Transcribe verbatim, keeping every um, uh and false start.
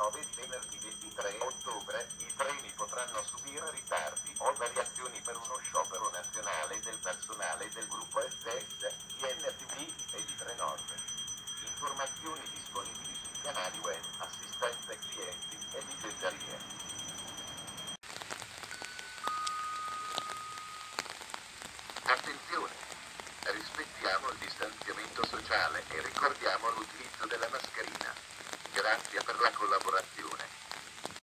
nove di venerdì ventitré ottobre, i treni potranno subire ritardi o variazioni per uno sciopero nazionale del personale del gruppo S S, I N T V e di Trenord. Informazioni disponibili sui canali web, assistenza clienti e biglietterie. Attenzione! Rispettiamo il distanziamento sociale e ricordiamo l'utilizzo della mascherina. Grazie per la collaborazione.